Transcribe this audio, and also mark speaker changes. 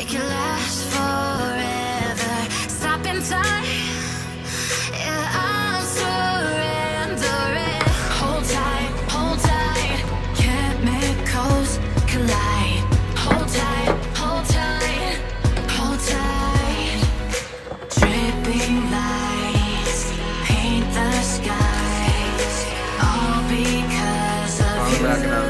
Speaker 1: make it last forever. Stop in time. Yeah, I'm surrendering. Hold tight, hold tight. Chemicals collide. Hold tight, hold tight, hold tight. Dripping lights paint the skies, all because of you.